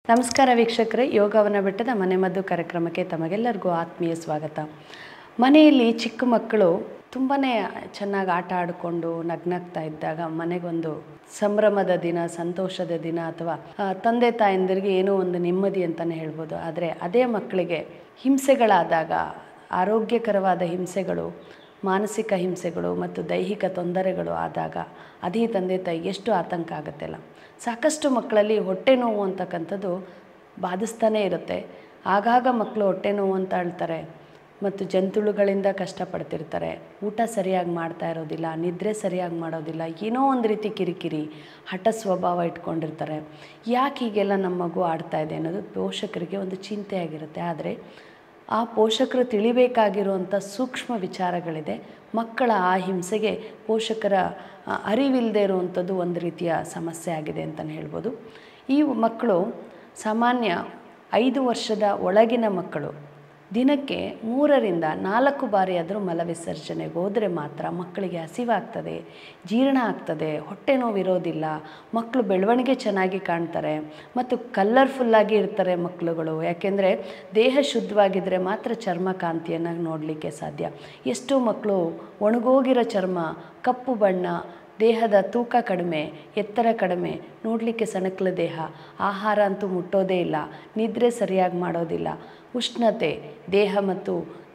ನಮಸ್ಕಾರ ವೀಕ್ಷಕರೇ, ಯೋಗವನ ಬೆಟ್ಟದ ಮನೆಮದ್ದು ಕಾರ್ಯಕ್ರಮಕ್ಕೆ ತಮಗೆಲ್ಲರಿಗೂ ಆತ್ಮೀಯ ಸ್ವಾಗತ. ಮನೆಯಲ್ಲಿ ಚಿಕ್ಕ ಮಕ್ಕಳು ತುಂಬಾ ಚೆನ್ನಾಗಿ ಆಟ ಆಡಿಕೊಂಡು ನಗ್ನಗ್ತಾ ಇದ್ದಾಗ ಮನೆಗೊಂದು ಸಂಭ್ರಮದ ದಿನ, ಸಂತೋಷದ ದಿನ, ಅಥವಾ ತಂದೆ ತಾಯಂದಿರಿಗೆ ಏನೋ ಒಂದು ನೆಮ್ಮದಿ ಅಂತಲೇ ಹೇಳ್ಬೋದು. ಆದರೆ ಅದೇ ಮಕ್ಕಳಿಗೆ ಹಿಂಸೆಗಳಾದಾಗ, ಆರೋಗ್ಯಕರವಾದ ಹಿಂಸೆಗಳು, ಮಾನಸಿಕ ಹಿಂಸೆಗಳು ಮತ್ತು ದೈಹಿಕ ತೊಂದರೆಗಳು ಆದಾಗ ಅದೇ ತಂದೆ ತಾಯಿ ಎಷ್ಟು ಆತಂಕ ಆಗುತ್ತಲ್ಲ. ಸಾಕಷ್ಟು ಮಕ್ಕಳಲ್ಲಿ ಹೊಟ್ಟೆ ನೋವು ಅಂತಕ್ಕಂಥದ್ದು ಬಾಧಿಸ್ತಾನೇ ಇರುತ್ತೆ. ಆಗಾಗ ಮಕ್ಕಳು ಹೊಟ್ಟೆ ನೋವು ಅಂತ ಹೇಳ್ತಾರೆ ಮತ್ತು ಜಂತುಳುಗಳಿಂದ ಕಷ್ಟಪಡ್ತಿರ್ತಾರೆ. ಊಟ ಸರಿಯಾಗಿ ಮಾಡ್ತಾ ಇರೋದಿಲ್ಲ, ನಿದ್ರೆ ಸರಿಯಾಗಿ ಮಾಡೋದಿಲ್ಲ, ಏನೋ ಒಂದು ರೀತಿ ಕಿರಿಕಿರಿ, ಹಠ ಸ್ವಭಾವ ಇಟ್ಕೊಂಡಿರ್ತಾರೆ. ಯಾಕೆ ಹೀಗೆಲ್ಲ ನಮ್ಮ ಮಗು ಆಡ್ತಾ ಇದೆ ಅನ್ನೋದು ಪೋಷಕರಿಗೆ ಒಂದು ಚಿಂತೆಯಾಗಿರುತ್ತೆ. ಆದರೆ ಆ ಪೋಷಕರು ತಿಳಿಬೇಕಾಗಿರುವಂಥ ಸೂಕ್ಷ್ಮ ವಿಚಾರಗಳಿದೆ. ಮಕ್ಕಳ ಆ ಹಿಂಸೆಗೆ ಪೋಷಕರ ಅರಿವಿಲ್ಲದೆ ಇರುವಂಥದ್ದು ಒಂದು ರೀತಿಯ ಸಮಸ್ಯೆ ಆಗಿದೆ ಅಂತಲೇ ಹೇಳ್ಬೋದು. ಈ ಮಕ್ಕಳು ಸಾಮಾನ್ಯ 5 ವರ್ಷದ ಒಳಗಿನ ಮಕ್ಕಳು ದಿನಕ್ಕೆ 3 ರಿಂದ 4 ಬಾರಿ ಆದರೂ ಮಲವಿಸರ್ಜನೆಗೆ ಹೋದರೆ ಮಾತ್ರ ಮಕ್ಕಳಿಗೆ ಹಸಿವಾಗ್ತದೆ, ಜೀರ್ಣ ಆಗ್ತದೆ, ಹೊಟ್ಟೆ ನೋವು ಇರೋದಿಲ್ಲ, ಮಕ್ಕಳು ಬೆಳವಣಿಗೆ ಚೆನ್ನಾಗಿ ಕಾಣ್ತಾರೆ ಮತ್ತು ಕಲರ್ಫುಲ್ಲಾಗಿ ಇರ್ತಾರೆ ಮಕ್ಕಳುಗಳು. ಯಾಕೆಂದರೆ ದೇಹ ಶುದ್ಧವಾಗಿದ್ದರೆ ಮಾತ್ರ ಚರ್ಮ ಕಾಂತಿಯನ್ನು ನೋಡಲಿಕ್ಕೆ ಸಾಧ್ಯ. ಎಷ್ಟೋ ಮಕ್ಕಳು ಒಣಗೋಗಿರೋ ಚರ್ಮ, ಕಪ್ಪು ಬಣ್ಣ, ದೇಹದ ತೂಕ ಕಡಿಮೆ, ಎತ್ತರ ಕಡಿಮೆ, ನೋಡಲಿಕ್ಕೆ ಸಣಕಲ ದೇಹ, ಆಹಾರ ಅಂತೂ ಮುಟ್ಟೋದೇ ಇಲ್ಲ, ನಿದ್ರೆ ಸರಿಯಾಗಿ ಮಾಡೋದಿಲ್ಲ, ಉಷ್ಣತೆ, ದೇಹ ಮತ್ತು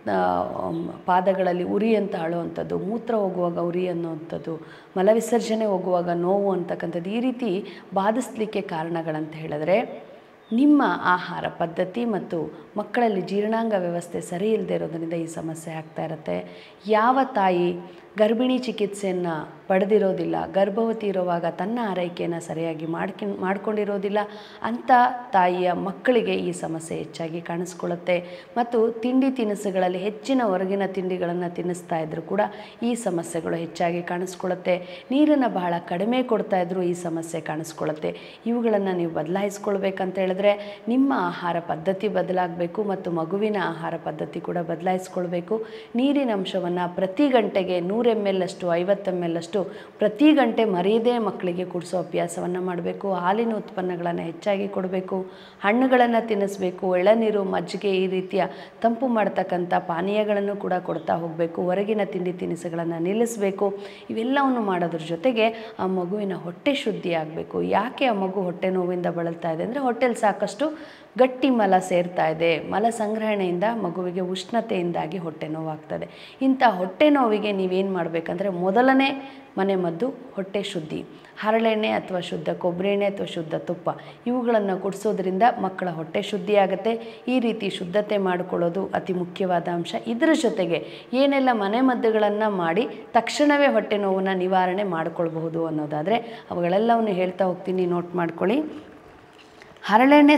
ಪಾದಗಳಲ್ಲಿ ಉರಿ ಅಂತ ಆಳುವಂಥದ್ದು, ಮೂತ್ರ ಹೋಗುವಾಗ ಉರಿ ಅನ್ನುವಂಥದ್ದು, ಮಲವಿಸರ್ಜನೆ ಹೋಗುವಾಗ ನೋವು ಅಂತಕ್ಕಂಥದ್ದು, ಈ ರೀತಿ ಬಾಧಿಸಲಿಕ್ಕೆ ಕಾರಣಗಳಂತ ಹೇಳಿದ್ರೆ ನಿಮ್ಮ ಆಹಾರ ಪದ್ಧತಿ ಮತ್ತು ಮಕ್ಕಳಲ್ಲಿ ಜೀರ್ಣಾಂಗ ವ್ಯವಸ್ಥೆ ಸರಿ ಇಲ್ಲದೆ ಇರೋದರಿಂದ ಈ ಸಮಸ್ಯೆ ಆಗ್ತಾ ಇರುತ್ತೆ. ಯಾವ ತಾಯಿ ಗರ್ಭಿಣಿ ಚಿಕಿತ್ಸೆಯನ್ನು ಪಡೆದಿರೋದಿಲ್ಲ, ಗರ್ಭವತಿ ಇರುವಾಗ ತನ್ನ ಆರೈಕೆಯನ್ನು ಸರಿಯಾಗಿ ಮಾಡ್ಕೊಂಡಿರೋದಿಲ್ಲ, ಅಂಥ ತಾಯಿಯ ಮಕ್ಕಳಿಗೆ ಈ ಸಮಸ್ಯೆ ಹೆಚ್ಚಾಗಿ ಕಾಣಿಸ್ಕೊಳ್ಳುತ್ತೆ. ಮತ್ತು ತಿಂಡಿ ತಿನಿಸುಗಳಲ್ಲಿ ಹೆಚ್ಚಿನ ಹೊರಗಿನ ತಿಂಡಿಗಳನ್ನು ತಿನ್ನಿಸ್ತಾ ಇದ್ದರೂ ಕೂಡ ಈ ಸಮಸ್ಯೆಗಳು ಹೆಚ್ಚಾಗಿ ಕಾಣಿಸ್ಕೊಳ್ಳುತ್ತೆ. ನೀರನ್ನು ಬಹಳ ಕಡಿಮೆ ಕೊಡ್ತಾ ಇದ್ದರೂ ಈ ಸಮಸ್ಯೆ ಕಾಣಿಸ್ಕೊಳ್ಳುತ್ತೆ. ಇವುಗಳನ್ನು ನೀವು ಬದಲಾಯಿಸ್ಕೊಳ್ಬೇಕಂತ ಹೇಳಿದ್ರೆ ನಿಮ್ಮ ಆಹಾರ ಪದ್ಧತಿ ಬದಲಾಗಬೇಕು ಮತ್ತು ಮಗುವಿನ ಆಹಾರ ಪದ್ಧತಿ ಕೂಡ ಬದಲಾಯಿಸ್ಕೊಳ್ಬೇಕು. ನೀರಿನ ಅಂಶವನ್ನು ಪ್ರತಿ ಗಂಟೆಗೆ 100 ml ಅಷ್ಟು, 50 ml ಅಷ್ಟು ಪ್ರತಿ ಗಂಟೆ ಮರೆಯದೇ ಮಕ್ಕಳಿಗೆ ಕುಡಿಸೋ ಅಭ್ಯಾಸವನ್ನು ಮಾಡಬೇಕು. ಹಾಲಿನ ಉತ್ಪನ್ನಗಳನ್ನು ಹೆಚ್ಚಾಗಿ ಕೊಡಬೇಕು, ಹಣ್ಣುಗಳನ್ನು ತಿನ್ನಿಸ್ಬೇಕು, ಎಳನೀರು, ಮಜ್ಜಿಗೆ, ಈ ರೀತಿಯ ತಂಪು ಮಾಡ್ತಕ್ಕಂಥ ಪಾನೀಯಗಳನ್ನು ಕೂಡ ಕೊಡ್ತಾ ಹೋಗಬೇಕು. ಹೊರಗಿನ ತಿಂಡಿ ತಿನಿಸುಗಳನ್ನು ನಿಲ್ಲಿಸಬೇಕು. ಇವೆಲ್ಲವನ್ನು ಮಾಡೋದ್ರ ಜೊತೆಗೆ ಆ ಮಗುವಿನ ಹೊಟ್ಟೆ ಶುದ್ಧಿ ಆಗಬೇಕು. ಯಾಕೆ ಆ ಮಗು ಹೊಟ್ಟೆ ನೋವಿಂದ ಬಳಲ್ತಾ ಇದೆ ಅಂದರೆ ಹೊಟ್ಟೆಲಿ ಸಾಕಷ್ಟು ಗಟ್ಟಿ ಮಲ ಸೇರ್ತಾ ಇದೆ. ಮಲ ಸಂಗ್ರಹಣೆಯಿಂದ ಮಗುವಿಗೆ ಉಷ್ಣತೆಯಿಂದಾಗಿ ಹೊಟ್ಟೆ ನೋವಾಗ್ತದೆ. ಇಂಥ ಹೊಟ್ಟೆ ನೋವಿಗೆ ನೀವೇನು ಮಾಡಬೇಕಂದ್ರೆ ಮೊದಲನೇ ಮನೆಮದ್ದು ಹೊಟ್ಟೆ ಶುದ್ಧಿ. ಹರಳೆಣ್ಣೆ ಅಥವಾ ಶುದ್ಧ ಕೊಬ್ಬರಿ ಎಣ್ಣೆ ಅಥವಾ ಶುದ್ಧ ತುಪ್ಪ ಇವುಗಳನ್ನು ಕುಡಿಸೋದ್ರಿಂದ ಮಕ್ಕಳ ಹೊಟ್ಟೆ ಶುದ್ಧಿ ಆಗುತ್ತೆ. ಈ ರೀತಿ ಶುದ್ಧತೆ ಮಾಡಿಕೊಳ್ಳೋದು ಅತಿ ಮುಖ್ಯವಾದ ಅಂಶ. ಇದರ ಜೊತೆಗೆ ಏನೆಲ್ಲ ಮನೆಮದ್ದುಗಳನ್ನು ಮಾಡಿ ತಕ್ಷಣವೇ ಹೊಟ್ಟೆ ನೋವನ್ನು ನಿವಾರಣೆ ಮಾಡಿಕೊಳ್ಬಹುದು ಅನ್ನೋದಾದರೆ ಅವುಗಳೆಲ್ಲವನ್ನು ಹೇಳ್ತಾ ಹೋಗ್ತೀನಿ, ನೋಟ್ ಮಾಡ್ಕೊಳ್ಳಿ. ಹರಳೆಣ್ಣೆ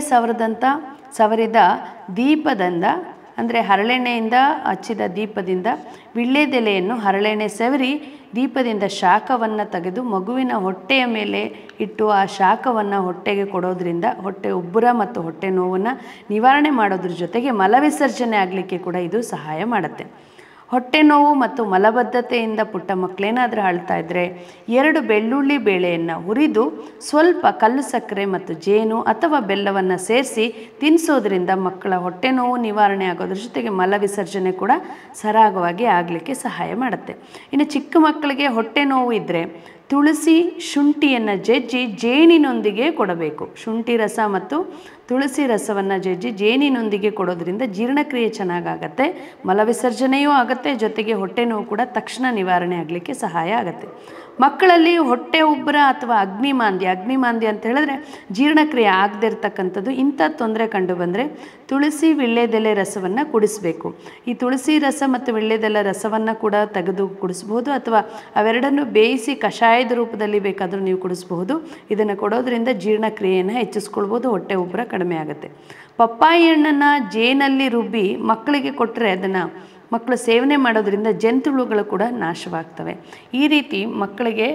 ಸವರಿದ ದೀಪದಿಂದ, ಅಂದರೆ ಹರಳೆಣ್ಣೆಯಿಂದ ಹಚ್ಚಿದ ದೀಪದಿಂದ ವಿಳ್ಯದೆಲೆಯನ್ನು ಹರಳೆಣ್ಣೆ ಸವರಿ ದೀಪದಿಂದ ಶಾಖವನ್ನು ತೆಗೆದು ಮಗುವಿನ ಹೊಟ್ಟೆಯ ಮೇಲೆ ಇಟ್ಟು ಆ ಶಾಖವನ್ನು ಹೊಟ್ಟೆಗೆ ಕೊಡೋದ್ರಿಂದ ಹೊಟ್ಟೆ ಉಬ್ಬರ ಮತ್ತು ಹೊಟ್ಟೆ ನೋವನ್ನು ನಿವಾರಣೆ ಮಾಡೋದ್ರ ಜೊತೆಗೆ ಮಲವಿಸರ್ಜನೆ ಆಗಲಿಕ್ಕೆ ಕೂಡ ಇದು ಸಹಾಯ ಮಾಡುತ್ತೆ. ಹೊಟ್ಟೆ ನೋವು ಮತ್ತು ಮಲಬದ್ಧತೆಯಿಂದ ಪುಟ್ಟ ಮಕ್ಕಳೇನಾದರೂ ಅಳ್ತಾ ಇದ್ದರೆ 2 ಬೆಳ್ಳುಳ್ಳಿ ಬೇಳೆಯನ್ನು ಹುರಿದು ಸ್ವಲ್ಪ ಕಲ್ಲು ಸಕ್ಕರೆ ಮತ್ತು ಜೇನು ಅಥವಾ ಬೆಲ್ಲವನ್ನು ಸೇರಿಸಿ ತಿನ್ನಿಸೋದ್ರಿಂದ ಮಕ್ಕಳ ಹೊಟ್ಟೆ ನೋವು ನಿವಾರಣೆ ಆಗೋದ್ರ ಜೊತೆಗೆ ಮಲವಿಸರ್ಜನೆ ಕೂಡ ಸರಾಗವಾಗಿ ಆಗಲಿಕ್ಕೆ ಸಹಾಯ ಮಾಡುತ್ತೆ. ಇನ್ನು ಚಿಕ್ಕ ಮಕ್ಕಳಿಗೆ ಹೊಟ್ಟೆ ನೋವು ಇದ್ದರೆ ತುಳಸಿ, ಶುಂಠಿಯನ್ನು ಜಜ್ಜಿ ಜೇನಿನೊಂದಿಗೆ ಕೊಡಬೇಕು. ಶುಂಠಿ ರಸ ಮತ್ತು ತುಳಸಿ ರಸವನ್ನು ಜಜ್ಜಿ ಜೇನಿನೊಂದಿಗೆ ಕೊಡೋದ್ರಿಂದ ಜೀರ್ಣಕ್ರಿಯೆ ಚೆನ್ನಾಗಾಗತ್ತೆ, ಮಲವಿಸರ್ಜನೆಯೂ ಆಗುತ್ತೆ, ಜೊತೆಗೆ ಹೊಟ್ಟೆ ನೋವು ಕೂಡ ತಕ್ಷಣ ನಿವಾರಣೆ ಆಗಲಿಕ್ಕೆ ಸಹಾಯ ಆಗುತ್ತೆ. ಮಕ್ಕಳಲ್ಲಿ ಹೊಟ್ಟೆ ಉಬ್ಬರ ಅಥವಾ ಅಗ್ನಿಮಾಂದ್ಯ ಅಂತ ಹೇಳಿದ್ರೆ ಜೀರ್ಣಕ್ರಿಯೆ ಆಗದೆ ಇರತಕ್ಕಂಥದ್ದು, ಇಂಥ ತೊಂದರೆ ಕಂಡು ಬಂದರೆ ತುಳಸಿ ವಿಳ್ಯದೆಲೆ ರಸವನ್ನು ಕುಡಿಸಬೇಕು. ಈ ತುಳಸಿ ರಸ ಮತ್ತು ವಿಳ್ಯದೆಲೆ ರಸವನ್ನು ಕೂಡ ತೆಗೆದು ಕುಡಿಸ್ಬೋದು, ಅಥವಾ ಅವೆರಡನ್ನು ಬೇಯಿಸಿ ಕಷಾಯದ ರೂಪದಲ್ಲಿ ಬೇಕಾದರೂ ನೀವು ಕುಡಿಸ್ಬಹುದು. ಇದನ್ನು ಕೊಡೋದ್ರಿಂದ ಜೀರ್ಣಕ್ರಿಯೆಯನ್ನು ಹೆಚ್ಚಿಸ್ಕೊಳ್ಬೋದು, ಹೊಟ್ಟೆ ಉಬ್ಬರ ಕಡಿಮೆ ಆಗುತ್ತೆ. ಪಪ್ಪಾಯಿ ಹಣ್ಣನ್ನು ಜೇನಲ್ಲಿ ರುಬ್ಬಿ ಮಕ್ಕಳಿಗೆ ಕೊಟ್ಟರೆ ಅದನ್ನು ಮಕ್ಕಳು ಸೇವನೆ ಮಾಡೋದ್ರಿಂದ ಜಂತುಳುಗಳು ಕೂಡ ನಾಶವಾಗ್ತವೆ. ಈ ರೀತಿ ಮಕ್ಕಳಿಗೆ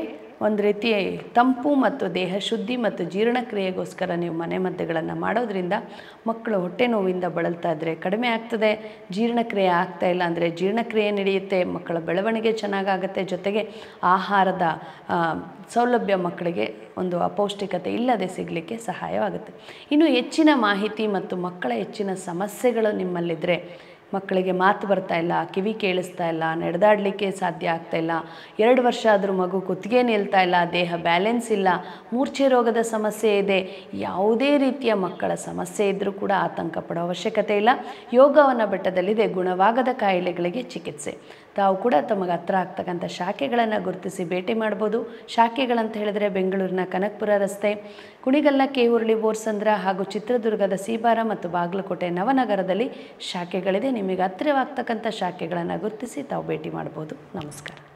ಒಂದು ರೀತಿ ತಂಪು ಮತ್ತು ದೇಹ ಶುದ್ಧಿ ಮತ್ತು ಜೀರ್ಣಕ್ರಿಯೆಗೋಸ್ಕರ ನೀವು ಮನೆಮದ್ದುಗಳನ್ನು ಮಾಡೋದ್ರಿಂದ ಮಕ್ಕಳು ಹೊಟ್ಟೆ ನೋವಿಂದ ಬಳಲ್ತಾ ಇದ್ದರೆ ಕಡಿಮೆ ಆಗ್ತದೆ. ಜೀರ್ಣಕ್ರಿಯೆ ಆಗ್ತಾ ಇಲ್ಲ ಅಂದರೆ ಜೀರ್ಣಕ್ರಿಯೆ ನಡೆಯುತ್ತೆ, ಮಕ್ಕಳ ಬೆಳವಣಿಗೆ ಚೆನ್ನಾಗಾಗುತ್ತೆ. ಜೊತೆಗೆ ಆಹಾರದ ಸೌಲಭ್ಯ ಮಕ್ಕಳಿಗೆ ಒಂದು ಅಪೌಷ್ಟಿಕತೆ ಇಲ್ಲದೆ ಸಿಗಲಿಕ್ಕೆ ಸಹಾಯವಾಗುತ್ತೆ. ಇನ್ನು ಹೆಚ್ಚಿನ ಮಾಹಿತಿ ಮತ್ತು ಮಕ್ಕಳ ಹೆಚ್ಚಿನ ಸಮಸ್ಯೆಗಳು ನಿಮ್ಮಲ್ಲಿದ್ದರೆ, ಮಕ್ಕಳಿಗೆ ಮಾತು ಬರ್ತಾ ಇಲ್ಲ, ಕಿವಿ ಕೇಳಿಸ್ತಾ ಇಲ್ಲ, ನಡೆದಾಡಲಿಕ್ಕೆ ಸಾಧ್ಯ ಆಗ್ತಾ ಇಲ್ಲ, 2 ವರ್ಷ ಆದರೂ ಮಗು ಕುತ್ತಿಗೆ ನಿಲ್ತಾ ಇಲ್ಲ, ದೇಹ ಬ್ಯಾಲೆನ್ಸ್ ಇಲ್ಲ, ಮೂರ್ಛೆ ರೋಗದ ಸಮಸ್ಯೆ ಇದೆ, ಯಾವುದೇ ರೀತಿಯ ಮಕ್ಕಳ ಸಮಸ್ಯೆ ಇದ್ದರೂ ಕೂಡ ಆತಂಕ ಪಡೋ ಅವಶ್ಯಕತೆ ಇಲ್ಲ. ಯೋಗವನ ಬೆಟ್ಟದಲ್ಲಿದೆ ಗುಣವಾಗದ ಕಾಯಿಲೆಗಳಿಗೆ ಚಿಕಿತ್ಸೆ. ತಾವು ಕೂಡ ತಮಗೆ ಹತ್ರ ಆಗ್ತಕ್ಕಂಥ ಶಾಖೆಗಳನ್ನು ಗುರುತಿಸಿ ಭೇಟಿ ಮಾಡ್ಬೋದು. ಶಾಖೆಗಳಂತ ಹೇಳಿದ್ರೆ ಬೆಂಗಳೂರಿನ ಕನಕಪುರ ರಸ್ತೆ, ಕುಣಿಗಲ್ನ ಕೇಹುರ್ಳಿ ಬೋರ್ಸಂದ್ರ ಹಾಗೂ ಚಿತ್ರದುರ್ಗದ ಸೀಬಾರ ಮತ್ತು ಬಾಗಲಕೋಟೆ ನವನಗರದಲ್ಲಿ ಶಾಖೆಗಳಿದೆ. ನಿಮಗೆ ಹತ್ತಿರವಾಗ್ತಕ್ಕಂಥ ಶಾಖೆಗಳನ್ನು ಗುರುತಿಸಿ ತಾವು ಭೇಟಿ ಮಾಡ್ಬೋದು. ನಮಸ್ಕಾರ.